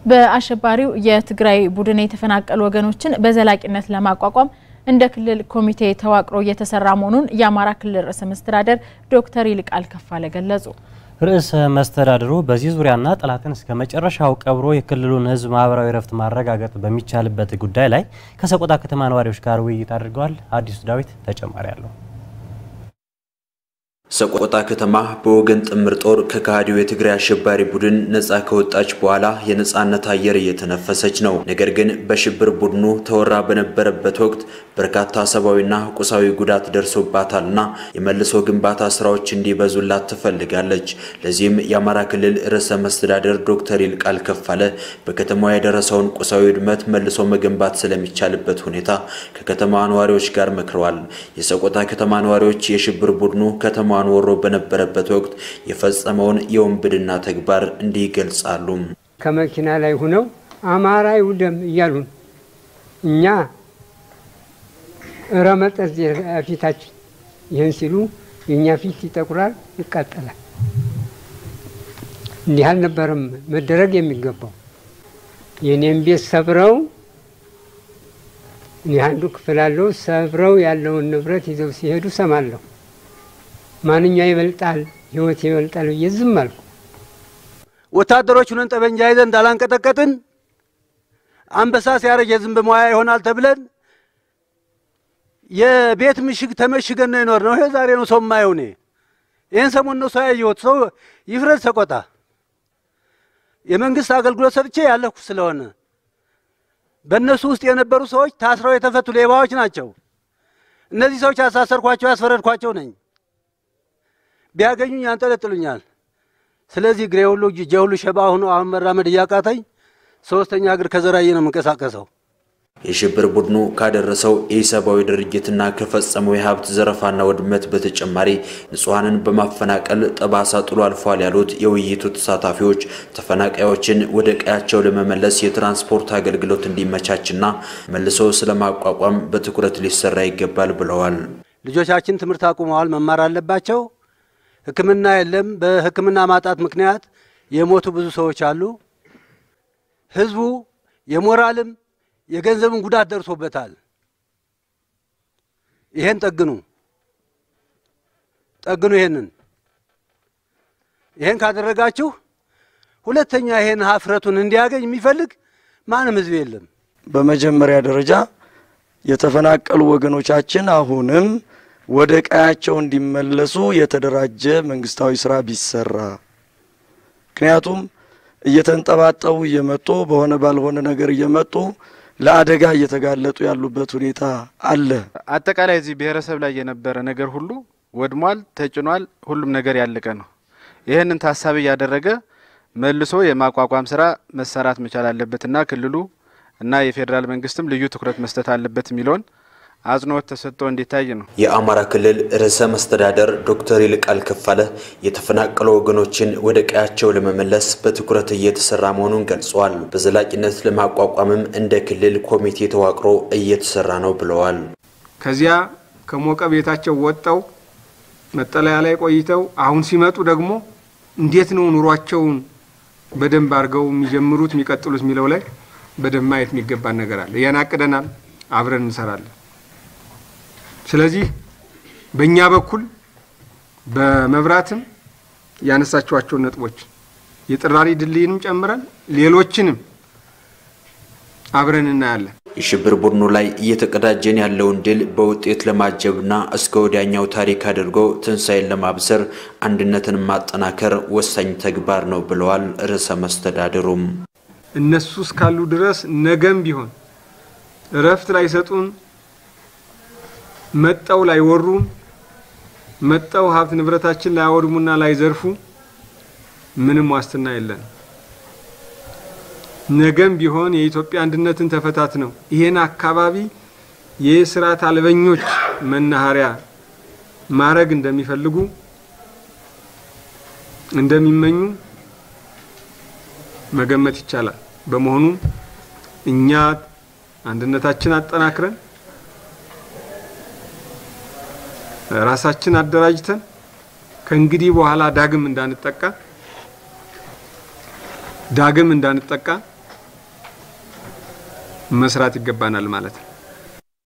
በአሸባሪው የትግራይ ቡድን የተፈናቀሉ ወገኖችን በዘላቂነት ለማቋቋም እንደ ክልል ኮሚቴ ተዋቅሮ እየተሰራ መሆኑን የአማራ ክልል ርዕሰ መስተዳድር ዶክተር ይልቃል ከፋለ ገለጹ። ርዕሰ መስተዳድሩ በዚህ ዙሪያና ጠላትን እስከ መጨረሻው ቀብሮ የክልሉን ህዝብ ማህበራዊ ረፍት ማረጋገጥ በሚቻልበት ጉዳይ ላይ ከሰቆጣ ከተማ ነዋሪዎች ጋር ውይይት አድርገዋል። አዲሱ ዳዊት ተጨማሪ አለው። ሰቆጣ ከተማ በወገን ጥምር ጦር ከካዲው የትግራይ አሸባሪ ቡድን ነፃ ከወጣች በኋላ የነፃነት አየር እየተነፈሰች ነው። ነገር ግን በሽብር ቡድኑ ተወራ በነበረበት ወቅት በርካታ ሰብአዊና ቁሳዊ ጉዳት ደርሶባታልና የመልሶ ግንባታ ስራዎች እንዲበዙላት ትፈልጋለች። ለዚህም የአማራ ክልል ርዕሰ መስተዳድር ዶክተር ይልቃል ከፋለ በከተማዋ የደረሰውን ቁሳዊ ውድመት መልሶ መገንባት ስለሚቻልበት ሁኔታ ከከተማዋ ነዋሪዎች ጋር መክረዋል። የሰቆጣ ከተማ ነዋሪዎች የሽብር ቡድኑ ከተማ ወሮ በነበረበት ወቅት የፈጸመውን የወንብድና ተግባር እንዲገልጻሉ። ከመኪና ላይ ሆነው አማራ ይውደም ይያሉን እኛ ረመጠዝ ፊታችን ይህን ሲሉ የኛ ፊት ይጠቁራል፣ ይቃጠላል። እንዲህ አልነበረም መደረግ የሚገባው። የኔን ቤት ሰብረው እኔ አንዱ ክፍል አለው ሰብረው ያለውን ንብረት ይዘው ሲሄዱ ሰማለሁ። ማንኛው ይበልጣል ህይወት ይበልጣል ይዝም አልኩ። ወታደሮች ሆነን ጠበንጃ ይዘን እንዳላንቀጠቀጥን አንበሳ ሲያረጅ ዝም በመያ ይሆናል ተብለን የቤት ምሽግ ተመሽገን ነው የኖርነው። ይሄ ዛሬ ነው ሰው ማየው። ይሄን ሰሞን ነው ሰው ያየሁት። ሰው ይፍረድ ሰቆጣ የመንግስት አገልግሎት ሰጥቼ ያለኩ ስለሆነ በእነሱ ውስጥ የነበሩ ሰዎች ታስረው የተፈቱ ሌባዎች ናቸው። እነዚህ ሰዎች ያሳሰርኳቸው ያስፈረድኳቸው ነኝ። ቢያገኙኝ ያንጠለጥሉኛል። ስለዚህ ግሬ ሁሉ ጅጄ ሁሉ ሸባ ሆኖ አሁን መራመድ እያቃተኝ ሶስተኛ እግር ከዘራዬ ነው መንቀሳቀሰው። የሽብር ቡድኑ ካደረሰው ኢሰባዊ ድርጊትና ከፈጸመው የሀብት ዘረፋና ውድመት በተጨማሪ ንጹሃንን በማፈናቀል ጠባሳ ጥሎ አልፏል ያሉት የውይይቱ ተሳታፊዎች ተፈናቃዮችን ወደ ቀያቸው ለመመለስ የትራንስፖርት አገልግሎት እንዲመቻችና መልሶ ስለማቋቋም በትኩረት ሊሰራ ይገባል ብለዋል። ልጆቻችን ትምህርት አቁመዋል፣ መማር አለባቸው። ሕክምና የለም። በሕክምና ማጣት ምክንያት የሞቱ ብዙ ሰዎች አሉ። ህዝቡ የሞራልም የገንዘብም ጉዳት ደርሶበታል። ይሄን ጠግኑ ይሄን ካደረጋችሁ ሁለተኛ ይሄን ሀፍረቱን እንዲያገኝ የሚፈልግ ማንም ህዝብ የለም። በመጀመሪያ ደረጃ የተፈናቀሉ ወገኖቻችን አሁንም ወደ ቀያቸው እንዲመለሱ የተደራጀ መንግስታዊ ስራ ቢሰራ። ምክንያቱም እየተንጠባጠቡ እየመጡ በሆነ ባልሆነ ነገር እየመጡ ለአደጋ እየተጋለጡ ያሉበት ሁኔታ አለ። አጠቃላይ እዚህ ብሔረሰብ ላይ የነበረ ነገር ሁሉ ወድሟል፣ ተጭኗል፣ ሁሉም ነገር ያለቀ ነው። ይሄንን ታሳቢ ያደረገ መልሶ የማቋቋም ስራ መሰራት መቻል አለበትና ክልሉ እና የፌደራል መንግስትም ልዩ ትኩረት መስጠት አለበት የሚለውን አጽንኦት ተሰጥቶ እንዲታይ ነው። የአማራ ክልል ርዕሰ መስተዳድር ዶክተር ይልቃል ከፋለ የተፈናቀሉ ወገኖችን ወደ ቀያቸው ለመመለስ በትኩረት እየተሰራ መሆኑን ገልጸዋል። በዘላቂነት ለማቋቋምም እንደ ክልል ኮሚቴ ተዋቅሮ እየተሰራ ነው ብለዋል። ከዚያ ከሞቀ ቤታቸው ወጣው መጠለያ ላይ ቆይተው አሁን ሲመጡ ደግሞ እንዴት ነው ኑሯቸውን በደንብ አርገው የሚጀምሩት የሚቀጥሉት የሚለው ላይ በደንብ ማየት የሚገባ ነገር አለ። ያናቀደናል፣ አብረን እንሰራለን። ስለዚህ በእኛ በኩል በመብራትም ያነሳቸዋቸው ነጥቦች የጥራሪ ድልድይንም ጨምረን ሌሎችንም አብረን እናያለን። የሽብር ቡድኑ ላይ እየተቀዳጀን ያለውን ድል በውጤት ለማጀብና እስከ ወዲያኛው ታሪክ አድርጎ ትንሳኤን ለማብሰር አንድነትን ማጠናከር ወሳኝ ተግባር ነው ብለዋል ርዕሰ መስተዳድሩም። እነሱ እስካሉ ድረስ ነገም ቢሆን እረፍት ላይ ሰጡን መጣው ላይ ወሩን መጣው ሀብት ንብረታችን ላይ አወድሙና ላይ ዘርፉ ምንም ዋስትና የለን። ነገም ቢሆን የኢትዮጵያ አንድነትን ተፈታት ነው ይሄን አካባቢ የሥርዓት አልበኞች መናኸሪያ ማረግ እንደሚፈልጉ እንደሚመኙ መገመት ይቻላል። በመሆኑ እኛ አንድነታችን አጠናክረን ራሳችን አደራጅተን ከእንግዲህ በኋላ ዳግም እንዳንጠቃ መስራት ይገባናል ማለት ነው።